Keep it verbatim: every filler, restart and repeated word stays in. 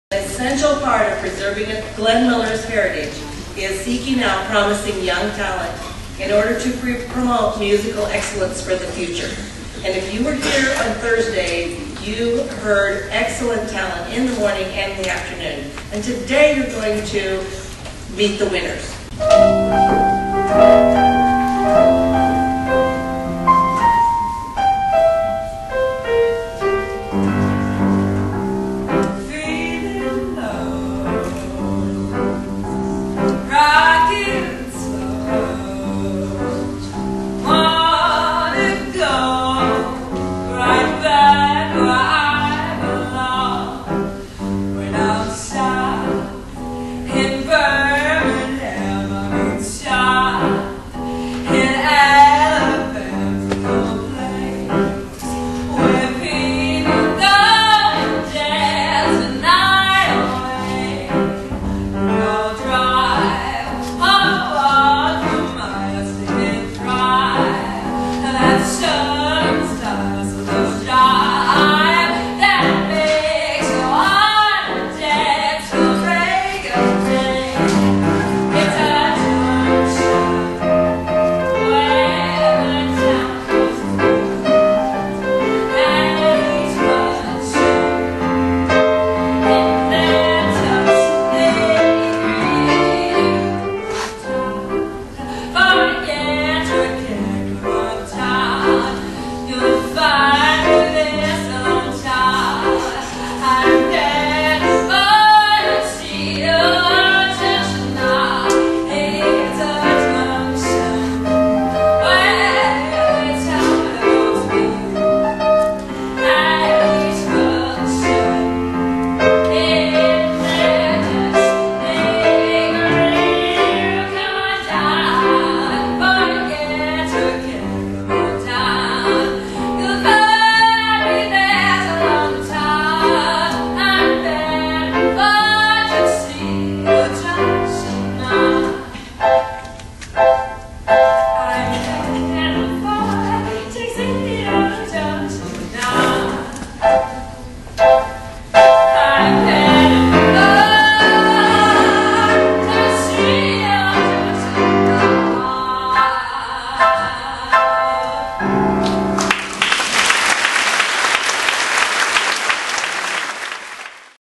An essential part of preserving Glenn Miller's heritage is seeking out promising young talent in order to promote musical excellence for the future. And if you were here on Thursday, you heard excellent talent in the morning and in the afternoon. And today you're going to meet the winners.